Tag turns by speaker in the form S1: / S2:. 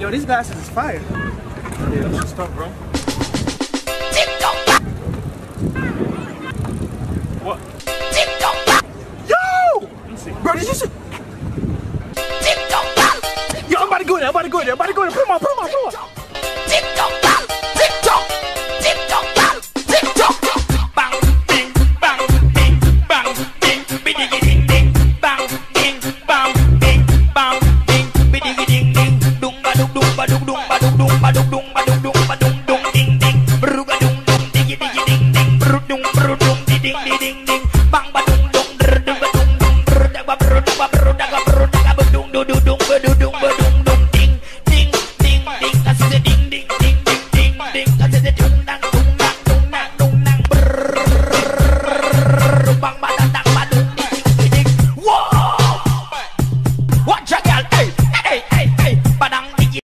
S1: Yo, these glasses is fire.
S2: Yeah, that's just tough, bro. What?
S1: Yo! Bro, did you see? Yo, I'm about to go there. Put him on.